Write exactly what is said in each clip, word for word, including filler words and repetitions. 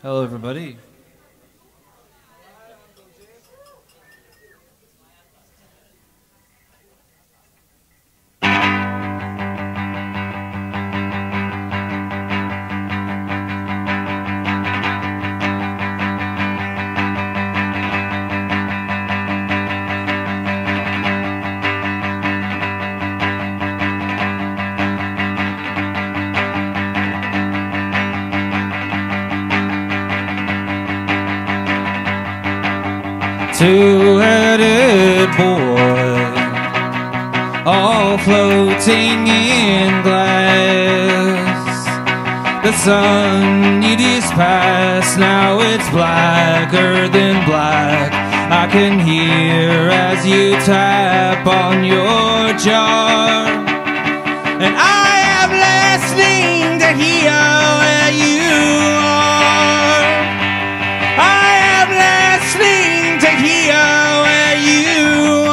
Hello, everybody. Two-headed boy, all floating in glass. The sun it is past, now it's blacker than black. I can hear as you tap on your jar, and I am listening to hear where you are. I am listening to hear where you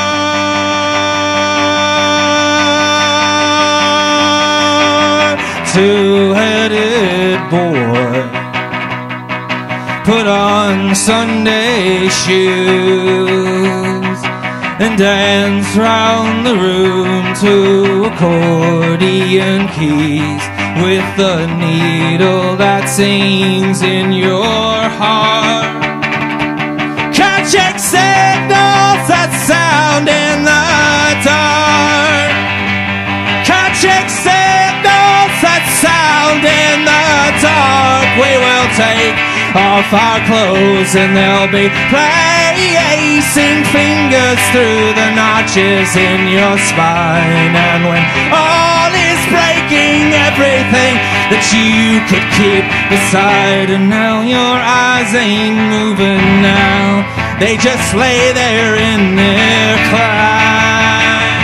are. Two-headed boy, put on Sunday shoes and dance round the room to accordion keys with the needle that sings in your heart. Check signals that sound in the dark. Check signals that sound in the dark. We will take off our clothes and they'll be placing fingers through the notches in your spine. And when all is breaking, everything that you could keep beside, and now your eyes ain't moving now, they just lay there in their climb.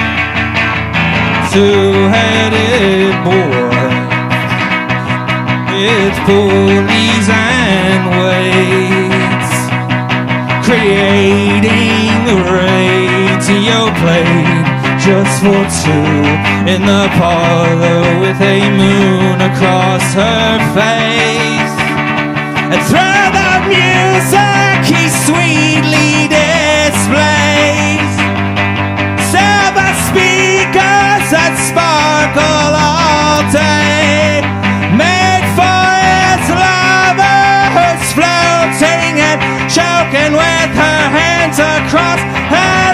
Two-headed boy, with pulleys and weights, creating a radio plate just for two in the parlor with a moon across her face. And through the music he sweetly displays silver speakers that sparkle all day, made for his lover who's floating and choking with her hands across her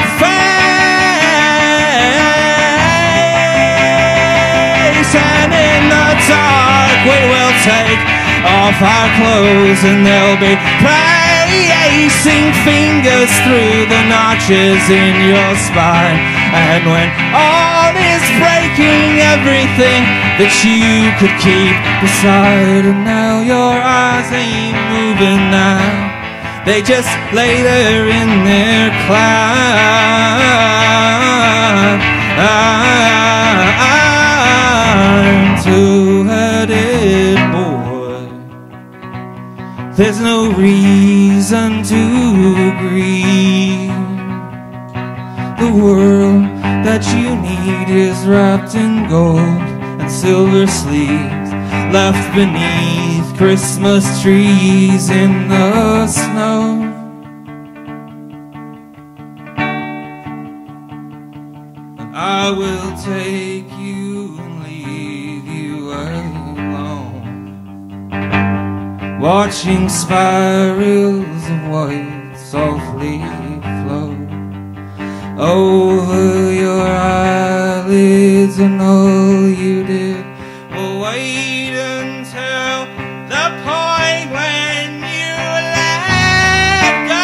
face. And in the dark we will take off our clothes and they'll be placing fingers through the notches in your spine. And when all is breaking, everything that you could keep beside, and now your eyes ain't moving now, they just lay there in their climb. I'm two-headed boy. There's no reason to grieve. The world that you need is wrapped in gold and silver sleeves, left beneath Christmas trees in the snow. And I will take you and leave you alone, watching spirals of white softly flow over your eyelids, and all you did was wait until the point when you let go.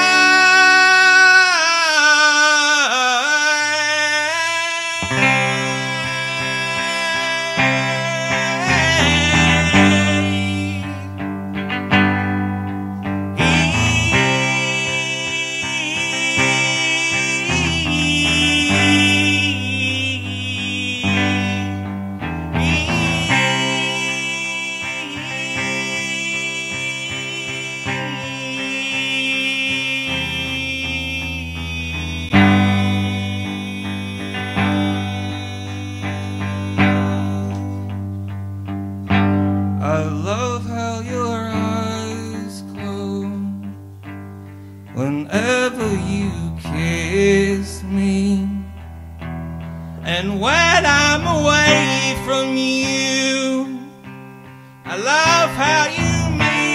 whenever you kiss me. And when I'm away from you, I love how you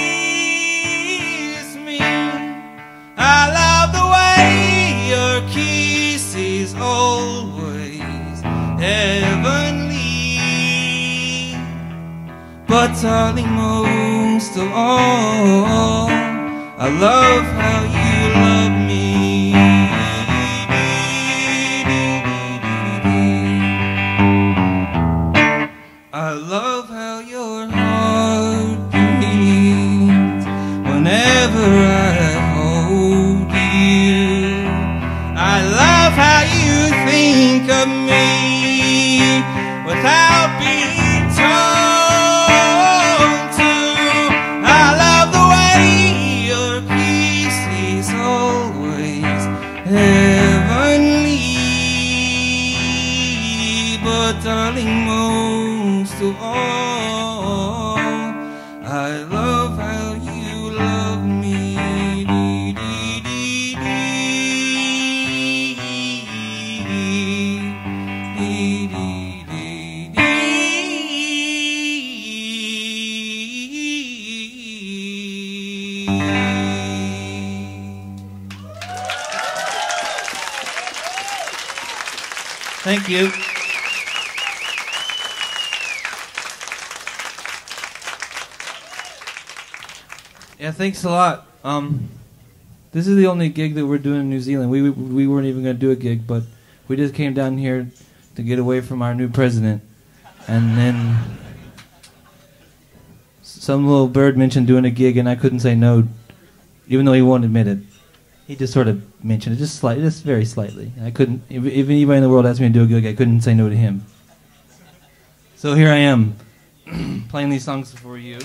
miss me. I love the way your kiss is always heavenly. But darling, most of all, I love how you love me. I love how your heart beats whenever I hold you. I love how you think of me without being told to. I love the way your kiss is always heavenly. But darling, most of all, I love how you love me. Dee, dee, dee, dee, dee, dee, dee, dee. Thank you. Yeah, thanks a lot. Um, this is the only gig that we're doing in New Zealand. We we weren't even going to do a gig, but we just came down here to get away from our new president. And then some little bird mentioned doing a gig, and I couldn't say no, even though he won't admit it. He just sort of mentioned it, just slightly, just very slightly. I couldn't. If, if anybody in the world asked me to do a gig, I couldn't say no to him. So here I am, playing these songs for you.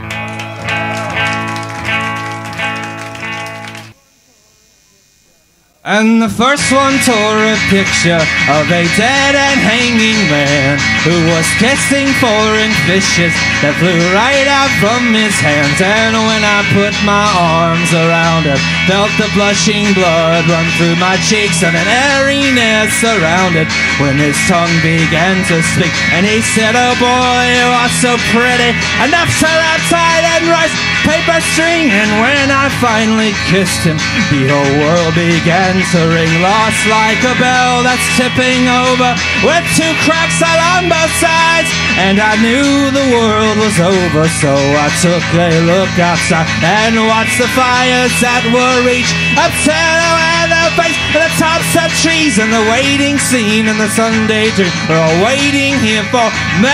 And the first one tore a picture of a dead and hanging man who was kissing foreign fishes that flew right out from his hands. And when I put my arms around it, felt the blushing blood run through my cheeks and an airiness around it when his tongue began to speak. And he said, "Oh boy, you are so pretty, enough to wrap tight and rice paper string." And when I finally kissed him, the whole world began to ring, lost like a bell that's tipping over with two cracks along both sides. And I knew the world was over, so I took a look outside and watched the fires that were reached up to the weather face and the tops of trees. And the waiting scene and the Sunday dream were all waiting here for me.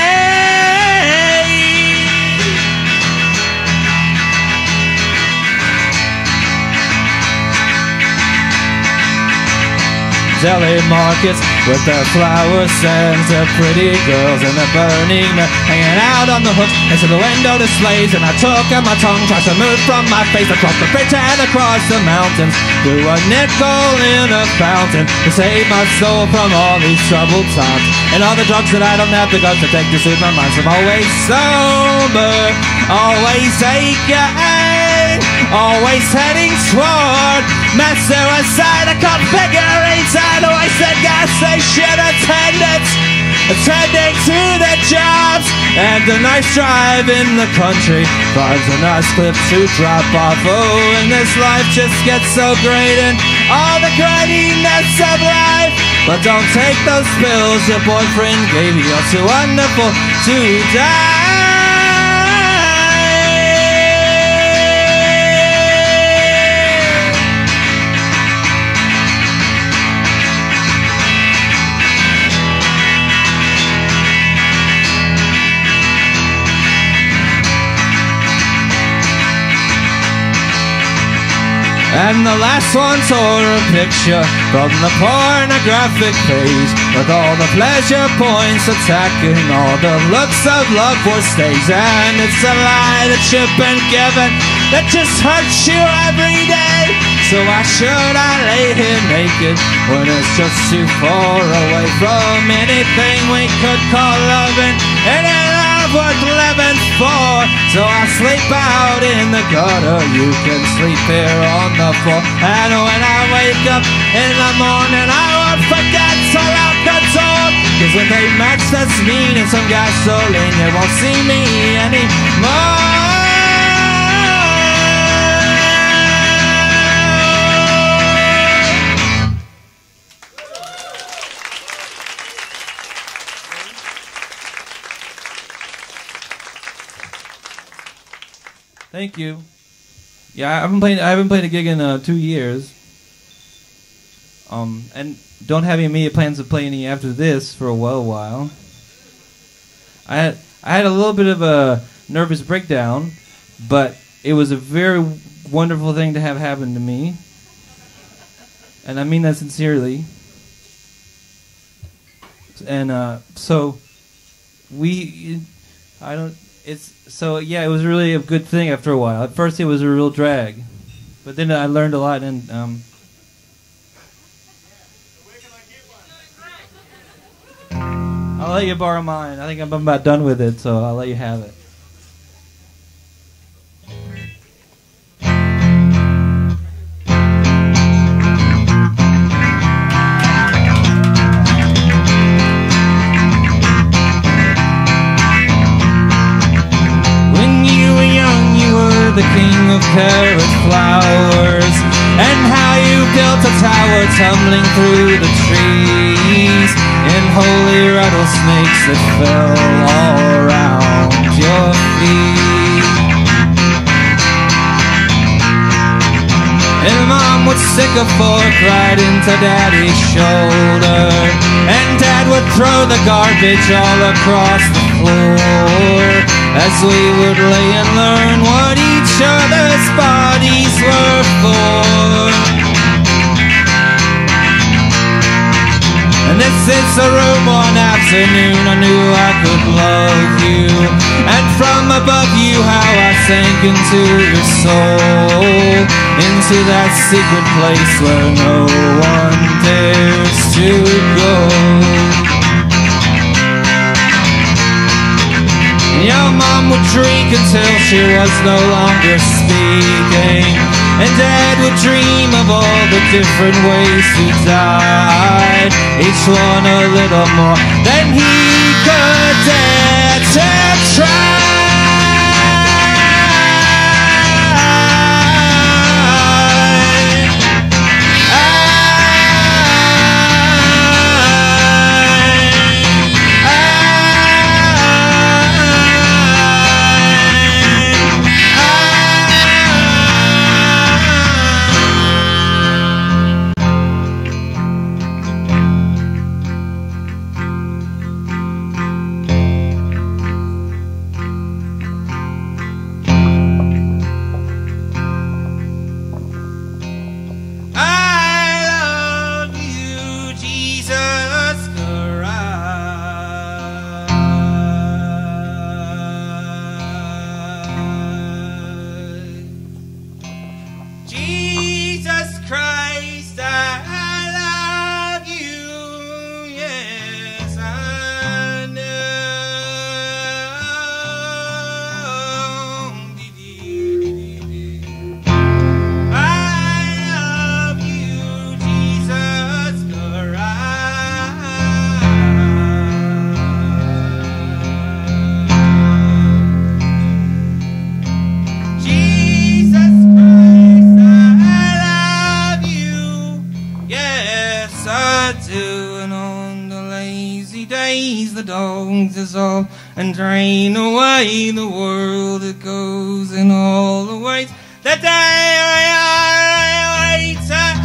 Deli markets with their flower stands, their pretty girls and their burning men hanging out on the hooks next to the window displays. And I took out my tongue, tried to move from my face across the bridge and across the mountains, threw a nickel in a fountain to save my soul from all these troubled times and all the drugs that I don't have the guts to take to soothe my mind. So I'm always sober, always aching, always heading toward mass suicide. I can't figure eight out of wasted gas station attendants attending to their jobs, and a nice drive in the country finds a nice clip to drop off. Oh, and this life just gets so great and all the grittiness of life. But don't take those pills your boyfriend gave you, you're too wonderful to die. And the last one tore a picture from the pornographic page with all the pleasure points attacking all the looks of love for stage. And it's a lie that you've been given that just hurts you every day. So why should I lay here naked when it's just too far away from anything we could call loving? And in our of what living's for. So I sleep out in the gutter, you can sleep here on the floor. And when I wake up in the morning, I won't forget to lock the door. Cause when they match that's mean and some gasoline, they won't see me anymore. Thank you. Yeah, I haven't played. I haven't played a gig in uh, two years. Um, and don't have any immediate plans to play any after this for a well while. I had I had a little bit of a nervous breakdown, but it was a very wonderful thing to have happen to me, and I mean that sincerely. And uh, so we, I don't. It's so yeah. It was really a good thing after a while. At first, it was a real drag, but then I learned a lot. And um, I'll let you borrow mine. I think I'm about done with it, so I'll let you have it. The king of carrot flowers, and how you built a tower tumbling through the trees in holy rattlesnakes that fell all around your feet. And mom would stick a fork right into daddy's shoulder, and dad would throw the garbage all across the floor as we would lay and learn what each other's bodies were for. And this is a room one afternoon I knew I could love you, and from above you how I sank into your soul, into that secret place where no one dares to go. Your mom would drink until she was no longer speaking, and dad would dream of all the different ways to die, each one a little more than he could dare to try. Dissolve and drain away the world that goes in all the ways that they are waiting.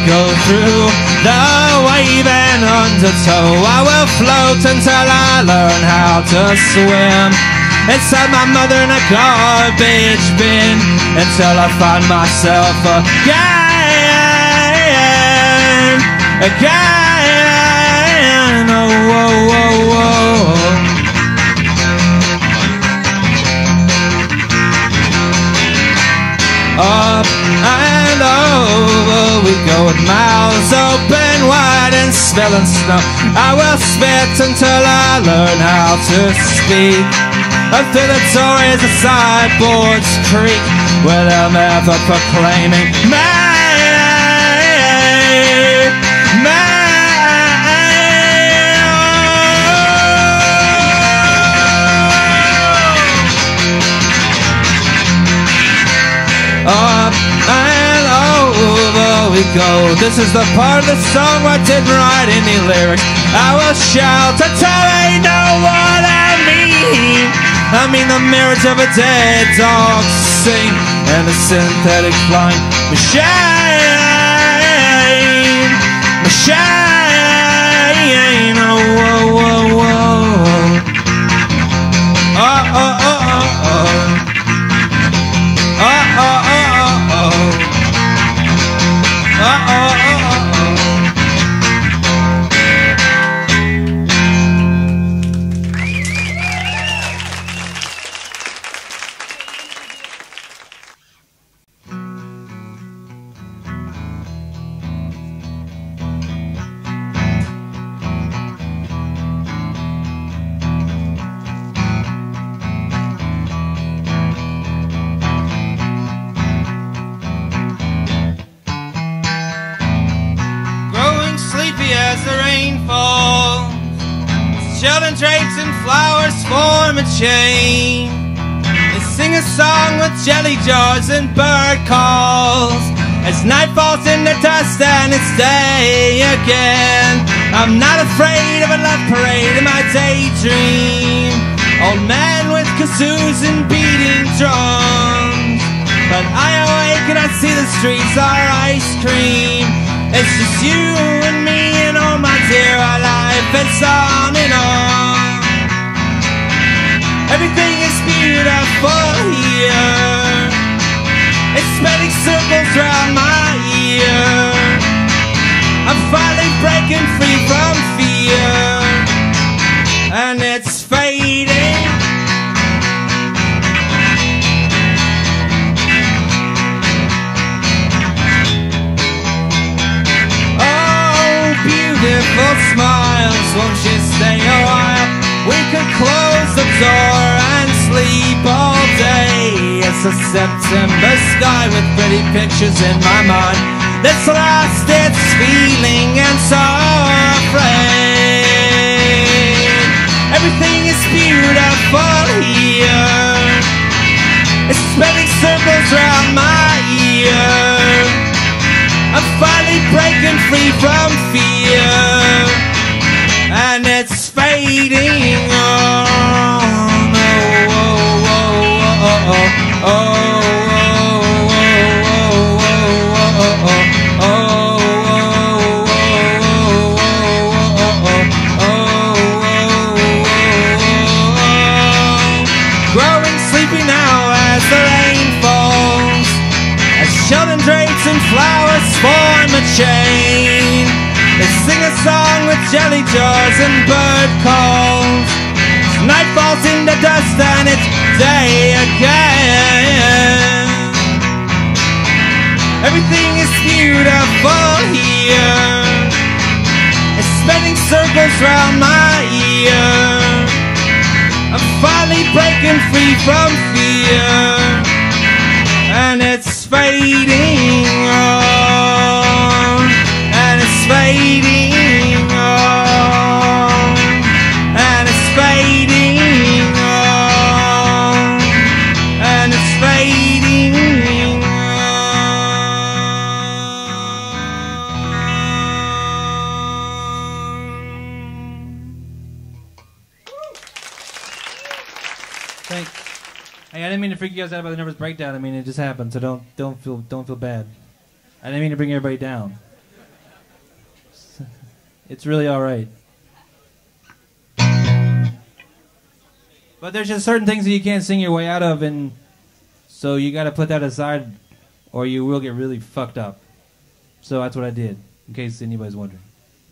go through the wave and undertow. I will float until I learn how to swim inside my mother in a garbage bin until I find myself again, again. Oh, whoa, whoa, whoa. Up and over we go with mouths open wide and smelling snow. I will spit until I learn how to speak. Up through the doors the sideboards creak with a method proclaiming May, May. Up and over we go. This is the part of the song where I didn't write any lyrics. I will shout until they know what I mean. I mean the marriage of a dead dog sing and a synthetic flying machine, machine. Oh, whoa, whoa, whoa. Oh, oh, oh, oh, oh. Oh, oh, oh, oh, oh. Oh, oh, oh, oh, oh. As the rain falls, children drapes and flowers form a chain. They sing a song with jelly jars and bird calls as night falls into dust and it's day again. I'm not afraid of a love parade in my daydream. Old men with kazoos and beating drums, but I awake and I see the streets are ice cream. It's just you and me and oh my dear, our life is on and on. Everything is beautiful here. It's spinning circles around my ear. I'm finally breaking free from fear, and it's fading. Beautiful smiles, won't you stay a while? We could close the door and sleep all day. It's a September sky with pretty pictures in my mind that's lost its feeling and so afraid. Everything is beautiful here. It's spinning circles around my ear. I'm finally breaking free from fear, and it's fading on. Oh, oh, oh, oh, oh, growing sleepy now as the rain falls, as children drapes and flowers form a chain. They sing a song with jelly jars and bird calls. Night falls into dust and it's day again. Everything is beautiful here. It's spinning circles round my ear. I'm finally breaking free from fear, and it's fading on, and it's fading on, and it's fading on, and it's fading on. Thanks. Hey, I didn't mean to freak you guys out about the nervous breakdown. I mean, it just happened, so don't don't feel don't feel bad. I didn't mean to bring everybody down. It's really all right. But there's just certain things that you can't sing your way out of, and so you got to put that aside or you will get really fucked up. So that's what I did, in case anybody's wondering.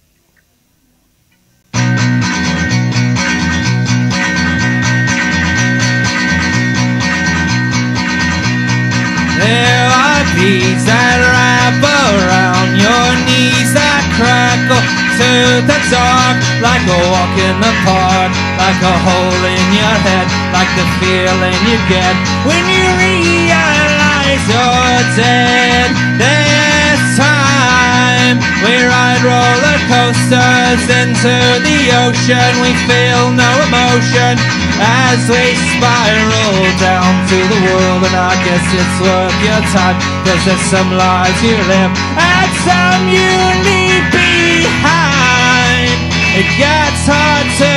There are beads that wrap around your knees that crackle to the dark, like a walk in the park, like a hole in your head, like the feeling you get when you realize you're dead. This time we ride roller coasters into the ocean, we feel no emotion as we spiral down to the world. And I guess it's worth your time, cause there's some lives you live and some you leave behind. It gets hard to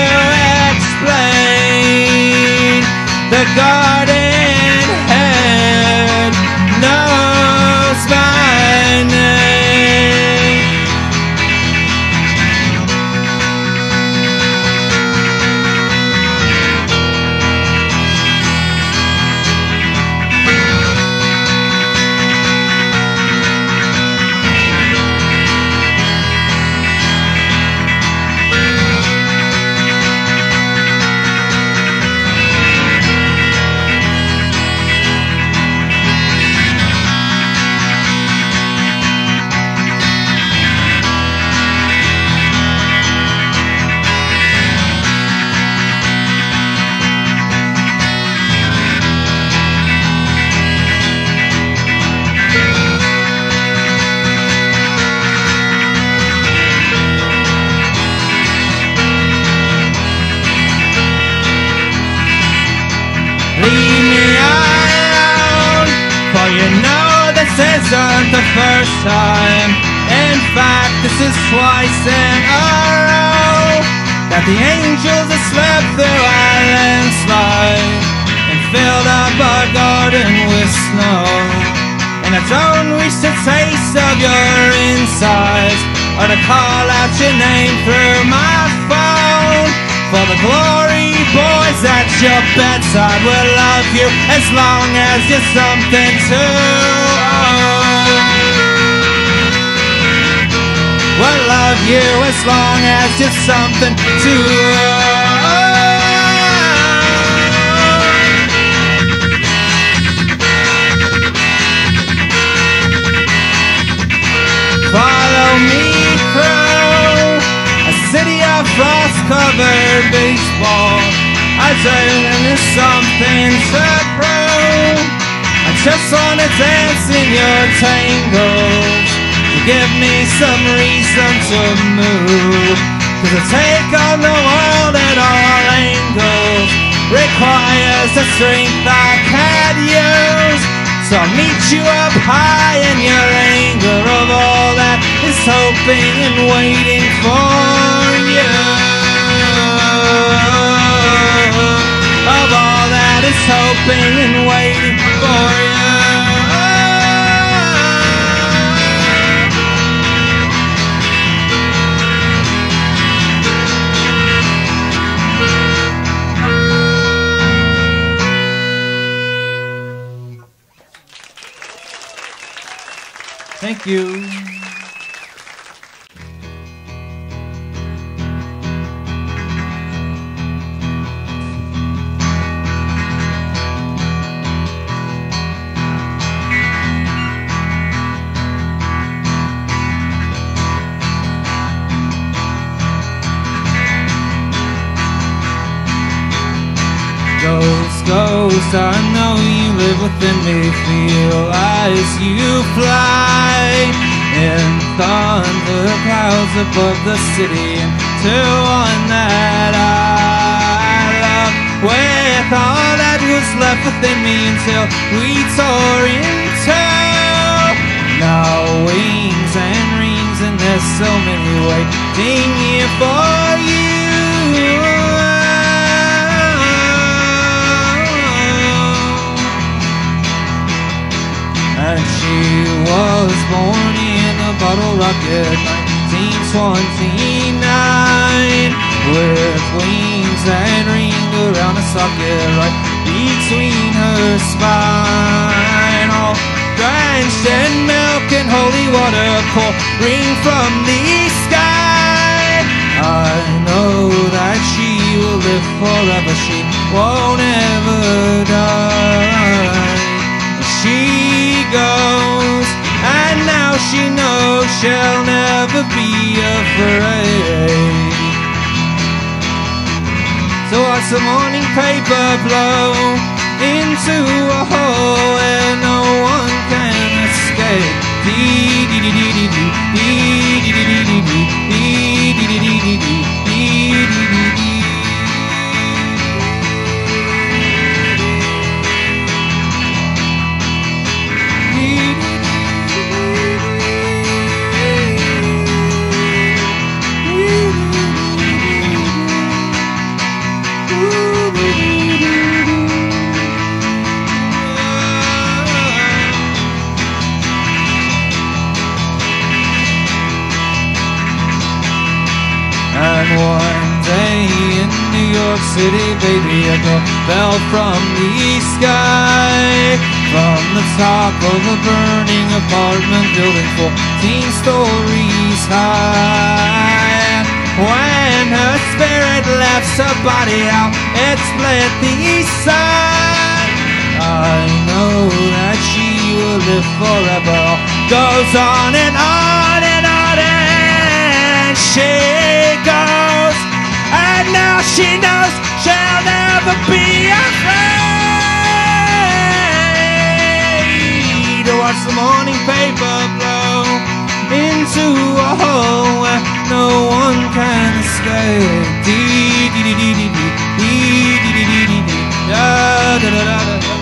explain. The Gardenhead knows my name. Isn't the first time. In fact, this is twice in a row that the angels have slept through a landslide and filled up our garden with snow. And I don't wish to taste of your insides or to call out your name through my phone, for the glory boys at your bedside will love you as long as you're something to own. Will love you as long as you're something to own. Follow me through a city of frost-covered baseball. I say there's something to prove. I just wanna dance in your tangles. Give me some reason to move, cause I take on the world at all angles. Requires the strength I can't use, so I'll meet you up high in your anger of all that is hoping and waiting for you. Of all that is hoping and waiting for you. Thank you. Ghost, ghost, I know you live within me. Feel as you fly in thunder clouds above the city, to one that I love, with all that was left within me until we tore into. Now wings and rings, and there's so many waiting here for you. And she was born in a bottle rocket, nineteen fourteen twenty-nine, with wings that ring around a socket right between her spine, all drenched in milk and holy water pouring from the sky. I know that she will live forever, she won't ever die. She goes, and now she knows she'll never be afraid. So watch the morning paper blow into a hole where no one can escape. Dee dee dee dee dee dee dee dee dee dee dee dee dee dee dee dee dee. And one day in New York City, baby, a girl fell from the sky, from the top of a burning apartment building fourteen stories high. When her spirit left her body out, it split the sun. I know that she will live forever. Goes on and on and on, and she goes, and now she knows she'll never be afraid. To watch the morning paper blow into a hole where no one can escape. Dee dee dee dee dee dee dee dee dee dee dee da da da da da.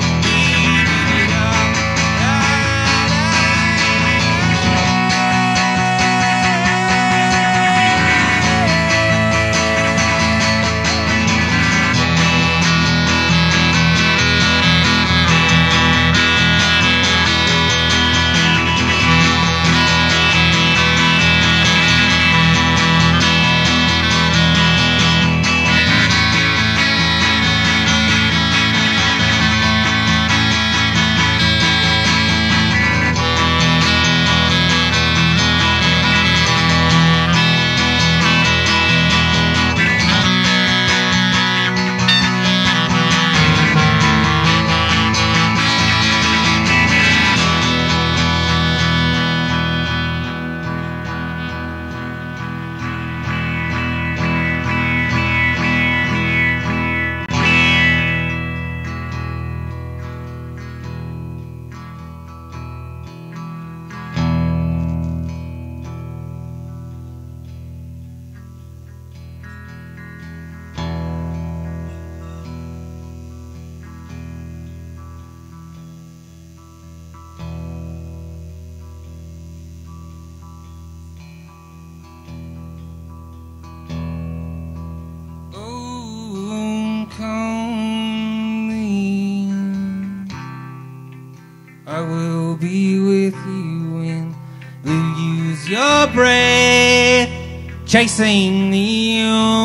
I will be with you when you use your breath, chasing the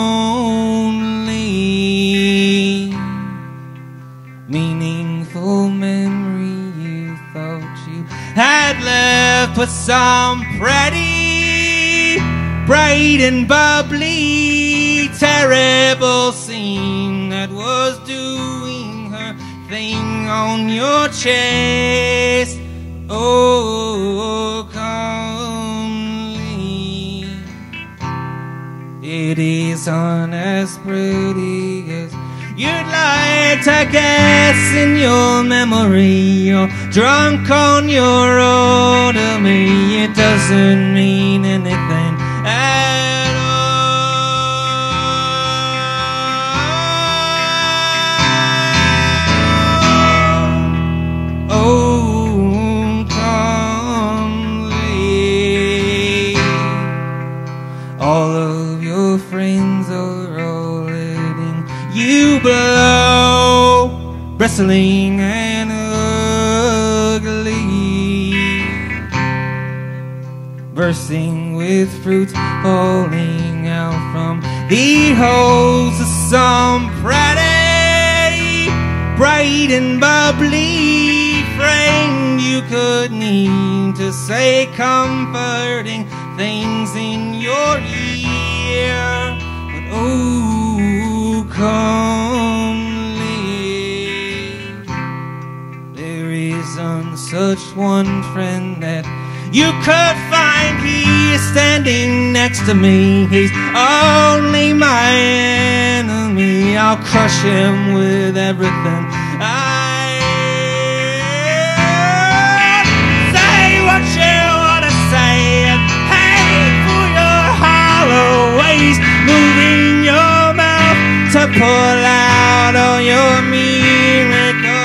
only meaningful memory you thought you had left, with some pretty, bright and bubbly, terrible scene that was doing her thing on your chest. Oh, calmly, it isn't as pretty as you'd like to guess. In your memory, you're drunk on your own to me. It doesn't mean anything at all. Oh, calmly, all of your friends are all letting you blow, bristling and ugly. bursting with fruit falling out from the holes of some pretty, bright and bubbly friend you could need to say comforting things in your ear. But oh, come live. There isn't such one friend that you could find. He is standing next to me. He's only my enemy. I'll crush him with everything I say what you wanna say and hate for your hollow ways, moving your mouth to pull out all your miracles.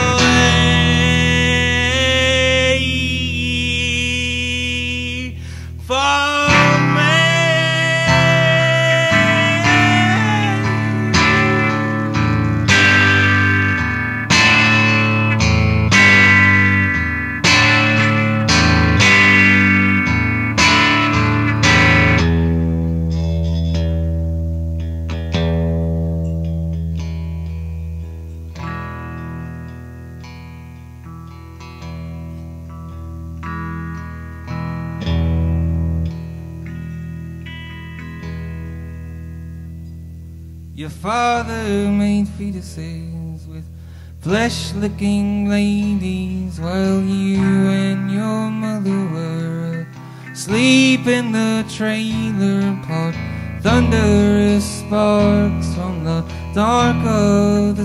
Your father made fetuses with flesh-licking ladies while you and your mother were asleep in the trailer park. Thunderous sparks from the dark of the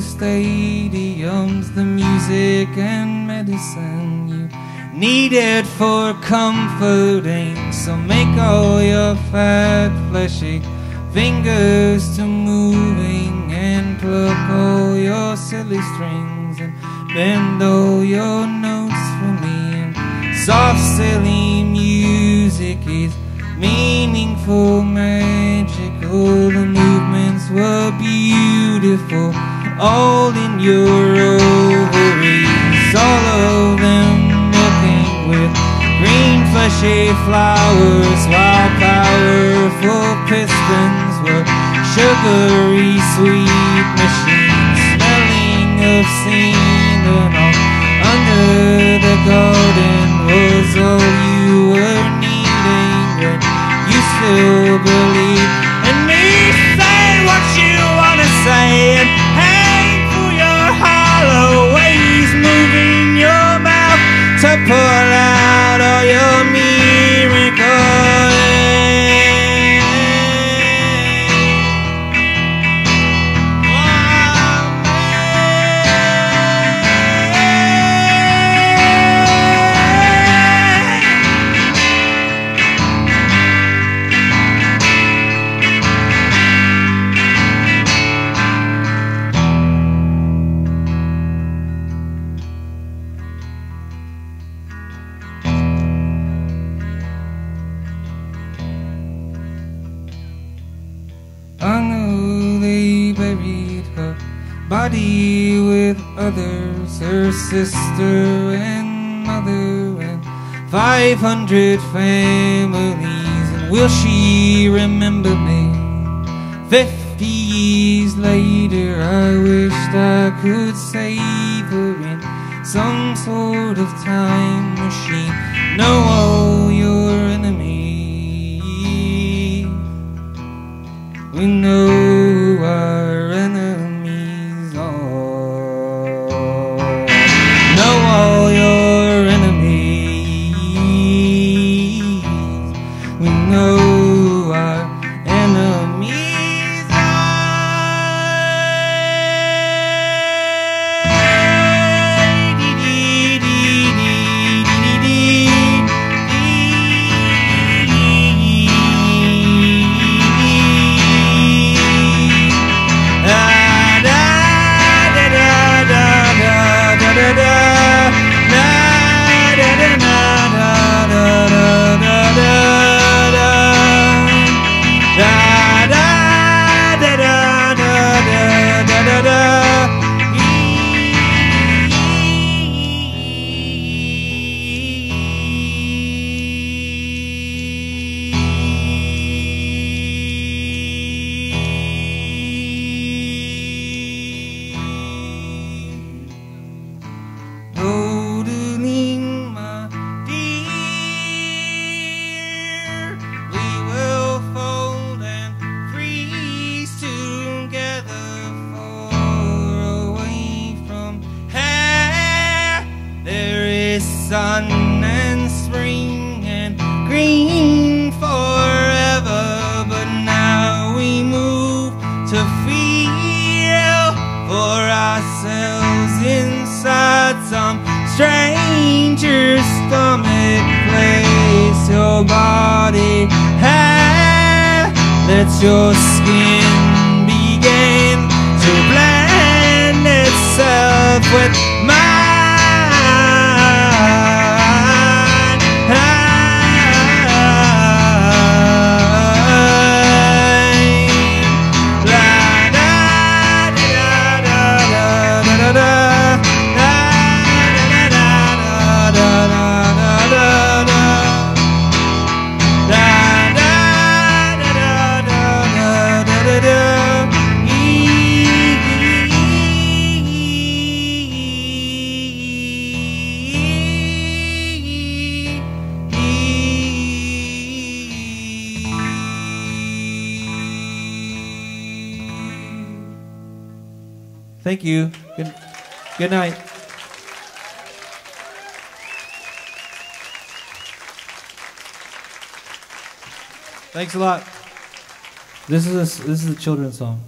stadiums, the music and medicine you needed for comforting. So make all your fat, fleshy fingers to moving and pluck all your silly strings and bend all your notes for me. And soft, silly music is meaningful, magical. The movements were beautiful, all in your ovaries, all of them milking with green fleshy flowers, while powerful pistons were sugary sweet machines, smelling of cinnamon. Under the garden was all you were needing, when you still believe in me. Say what you wanna say and hang for your hollow ways, moving your mouth to pull out all your miracles. Body with others, her sister and mother, and five hundred families. And will she remember me fifty years later? I wished I could save her in some sort of time machine. Know all your enemies, we know our enemies. All your enemies, we know our enemies are. sun and spring and green forever. But now we move to feel for ourselves inside some stranger's stomach place. Your body has, let your skin begin to blend itself with mine. Thank you. Good, good night. Thanks a lot. This is a, this is a children's song.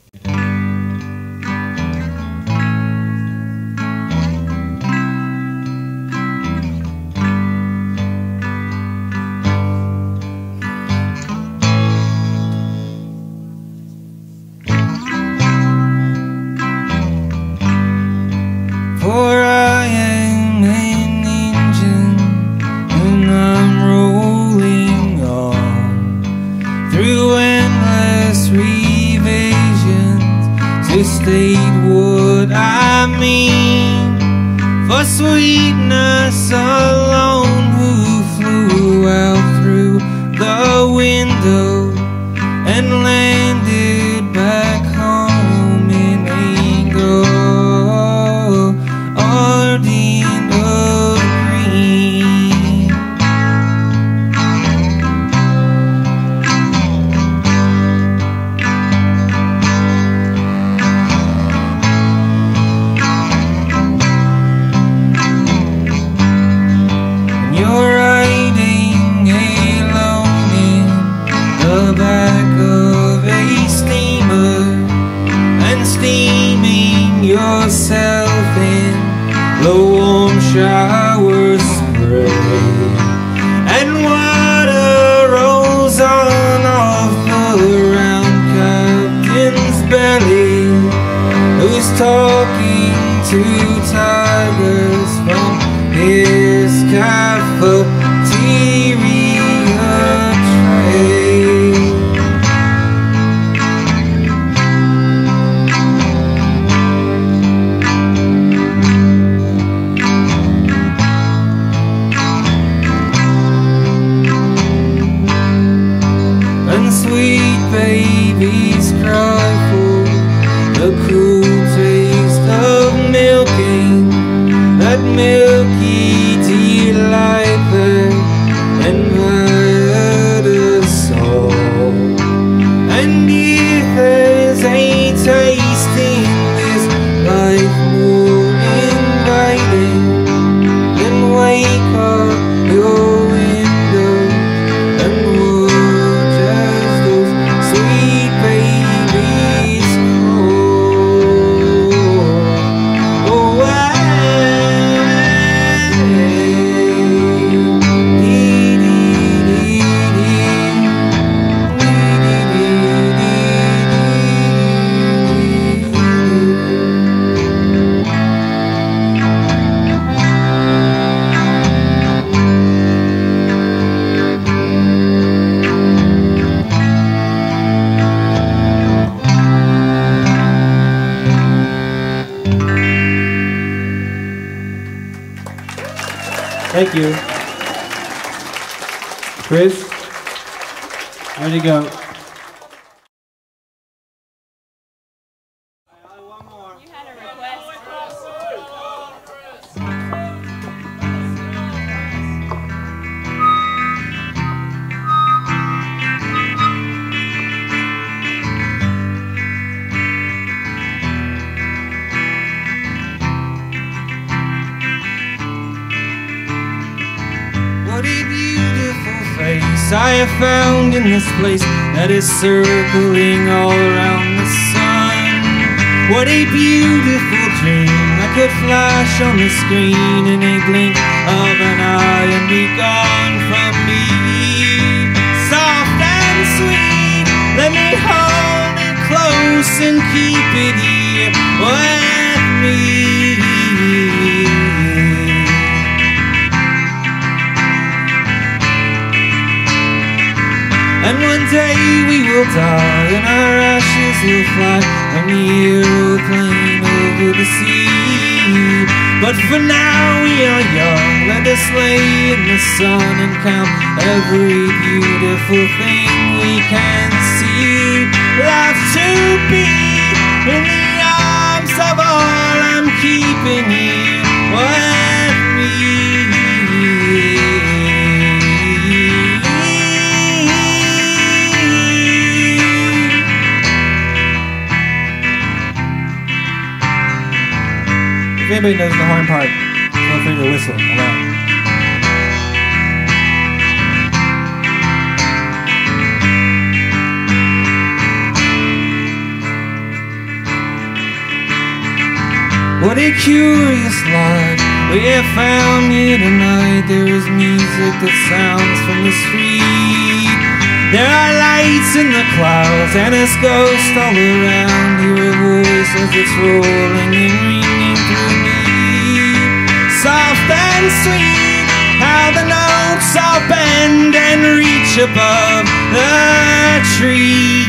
For I am an engine and I'm rolling on through endless revisions to state what I mean. For sweetness alone who flew out through the window and landed back home in anger. Ardent of green. You're riding alone in the back of a steamer and steaming yourself in the warm shower spray, and water rolls on off the round captain's belly, who's talking to tigers from his cafeteria tray. Sweet babies cry for the cool taste of milking, that milky delight that invited us all. And if there's a taste in this life more inviting, then wake up your window and watch as those sweet babies crawl away. Dee, dee, dee, Thank you. Chris, ready to go. You had a request. face I have found in this place that is circling all around the sun. What a beautiful dream that could flash on the screen in a blink of an eye and be gone from me. Soft and sweet, let me hold it close and keep it here with me. And one day we will die and our ashes will fly on the aeroplane over the sea. But for now we are young, let us lay in the sun and count every beautiful thing we can see. Love to be in the arms of all I'm keeping here with me. If anybody knows the horn part, feel free to whistle along. What a curious life we have found here tonight. There is music that sounds from the street. There are lights in the clouds and a ghost all around. Hear a voice as it's rolling and ringing through me. Soft and sweet, how the notes all bend and reach above the trees.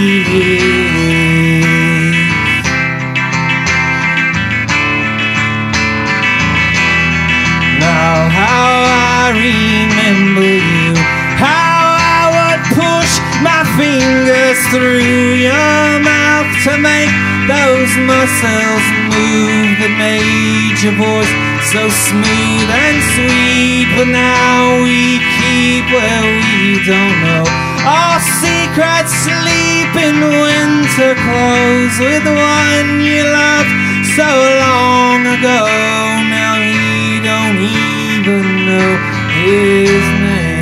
Now how I remember you, how I would push my fingers through your mouth to make those muscles move that made your voice so smooth and sweet. But now we keep where we don't know our secrets, sleep in winter clothes with one you loved so long ago. Now he don't even know his name.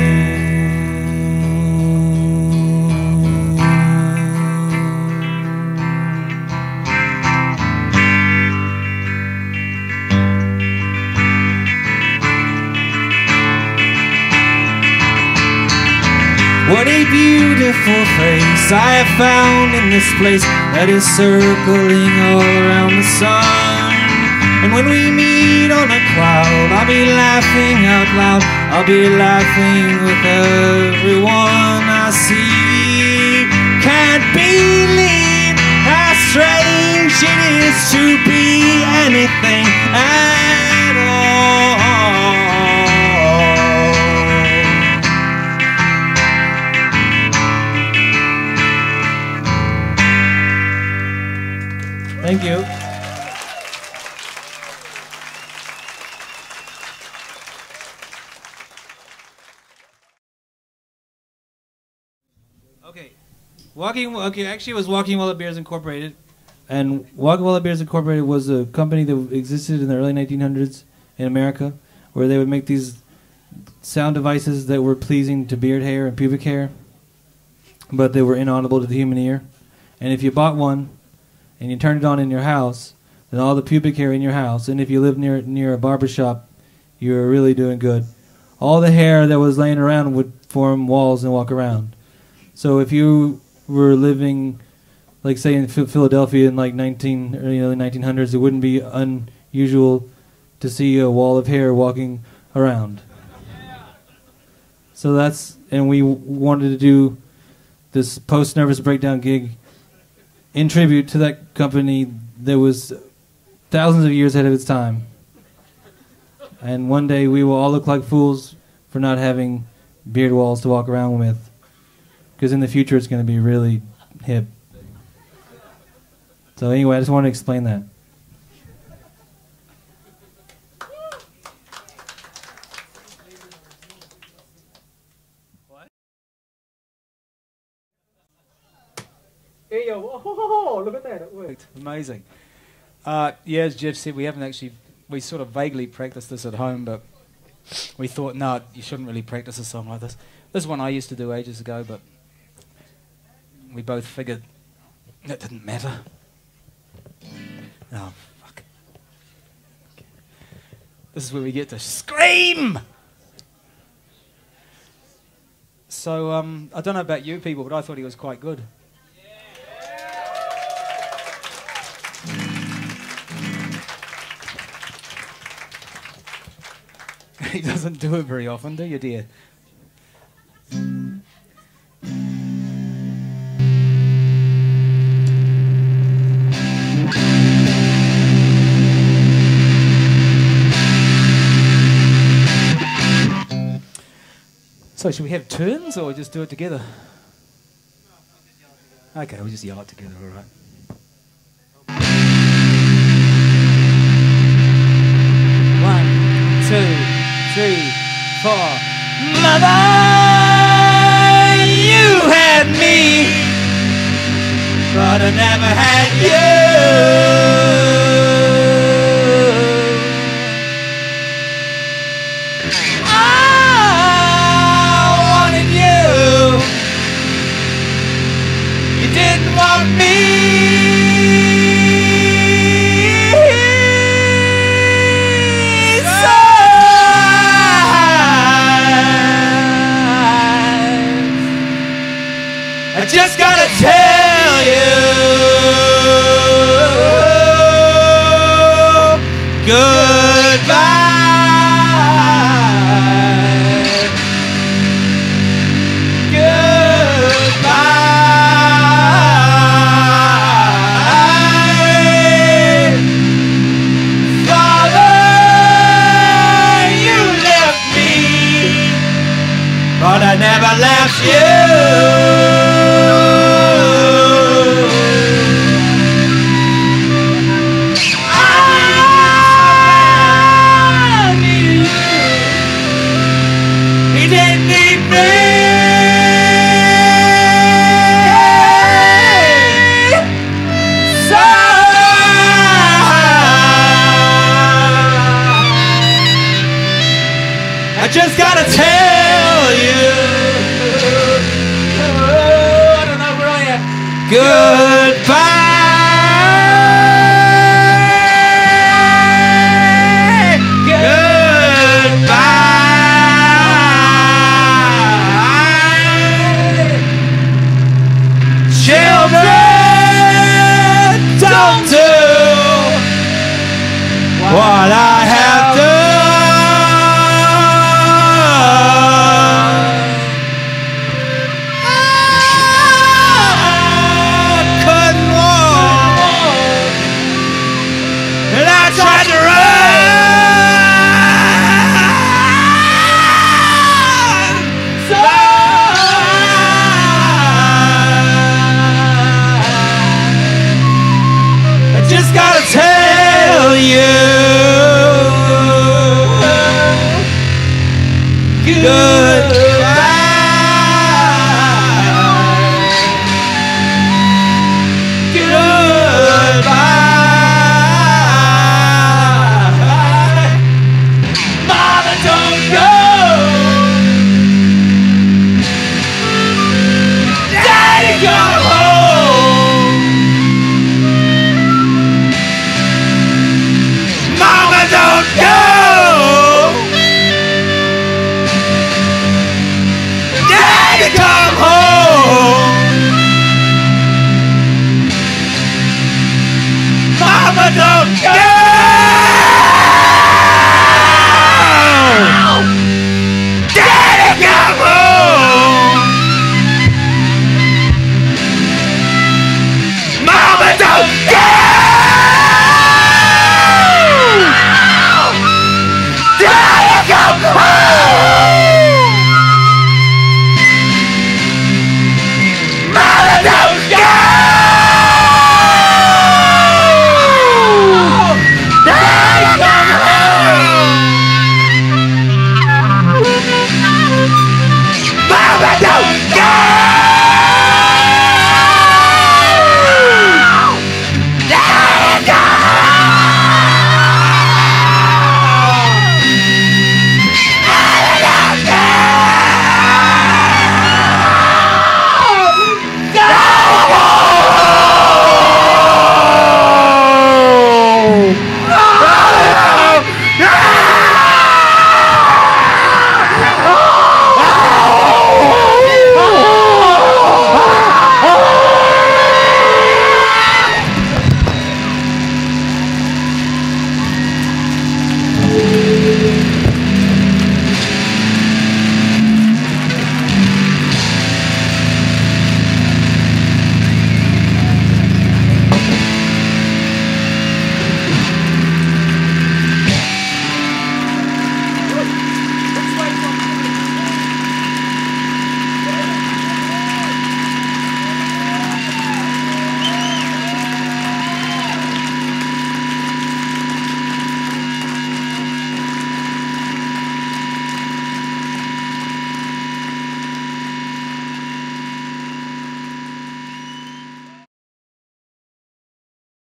What a beautiful face I have found in this place that is circling all around the sun. And when we meet on a cloud, I'll be laughing out loud. I'll be laughing with everyone I see. Can't believe how strange it is to be anything at all. Thank you. Okay, Walking. Okay, actually, it was Walking While It Beers Incorporated, and Walking While It Beers Incorporated was a company that existed in the early nineteen hundreds in America, where they would make these sound devices that were pleasing to beard hair and pubic hair, but they were inaudible to the human ear. And if you bought one and you turned it on in your house, then all the pubic hair in your house, and if you lived near near a barber shop, you were really doing good. All the hair that was laying around would form walls and walk around. So if you were living, like say in Philadelphia in like nineteen early nineteen hundreds, it wouldn't be unusual to see a wall of hair walking around. So that's, and we wanted to do this post-nervous breakdown gig in tribute to that company that was thousands of years ahead of its time. And one day we will all look like fools for not having beard walls to walk around with. Because in the future it's going to be really hip. So anyway, I just wanted to explain that. Hey, yo, oh, look at that, it worked. Amazing. Uh, yeah, as Jeff said, we haven't actually, we sort of vaguely practiced this at home, but we thought, no, you shouldn't really practice a song like this. This is one I used to do ages ago, but we both figured it didn't matter. Oh, fuck. Okay. This is where we get to scream! So, um, I don't know about you people, but I thought he was quite good. He doesn't do it very often, do you, dear? So should we have turns or just do it together? Okay, we'll just yell it together, all right. One, two, three, four. Mother, you had me, but I never had you. Just gotta tell you, goodbye, goodbye. Father, you left me, but I never left you. Just gotta tell you, oh, I don't know where I am. Goodbye, goodbye. Children, don't do what I have done. Tell you, good.